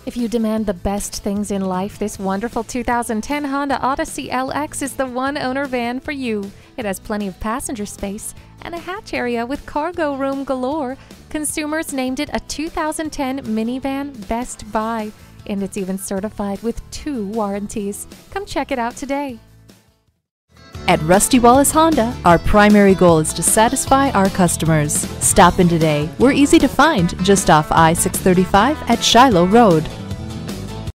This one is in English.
If you demand the best things in life, this wonderful 2010 Honda Odyssey LX is the one-owner van for you. It has plenty of passenger space and a hatch area with cargo room galore. Consumers named it a 2010 minivan Best Buy, and it's even certified with 2 warranties. Come check it out today. At Rusty Wallis Honda, our primary goal is to satisfy our customers. Stop in today. We're easy to find just off I-635 at Shiloh Road.